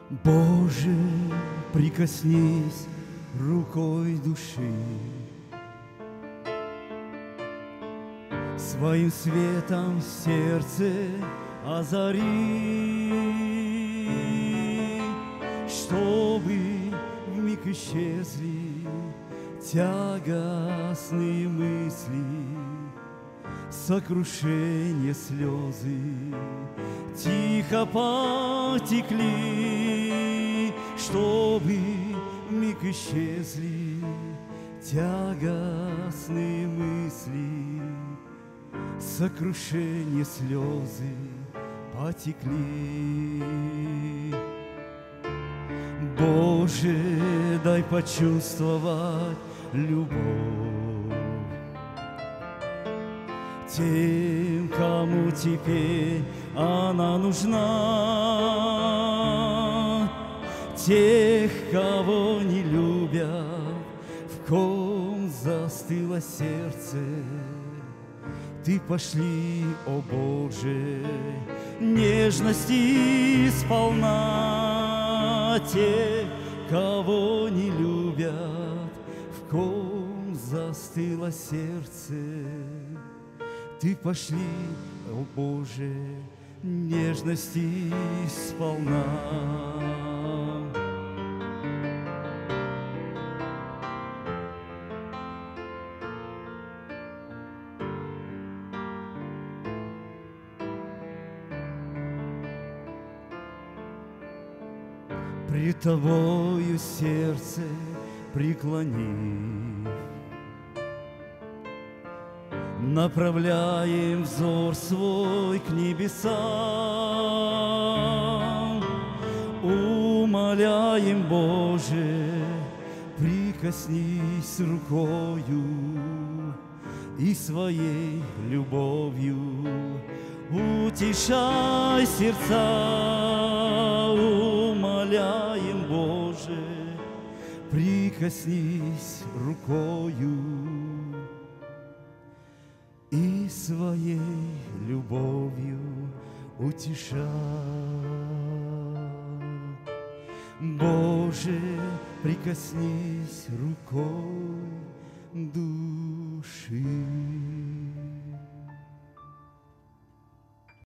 Боже, прикоснись рукой души, своим светом сердце озари, чтобы вмиг исчезли тягостные мысли, сокрушение, слезы тихо потекли, чтобы вмиг исчезли тягостные мысли, сокрушение, слезы потекли. Боже, дай почувствовать любовь тем, кому теперь она нужна, тех, кого не любят, в ком застыло сердце. Ты пошли, о Боже, нежности сполна, тех, кого не любят, в ком застыло сердце. Ты пошли, о Боже, нежности сполна. Пред Тобою сердце преклонив, направляем взор свой к небесам, умоляем, Боже, прикоснись рукою и своей любовью утешай сердца, умоляем, Боже, прикоснись рукою и своей любовью утешай. Боже, прикоснись рукой души.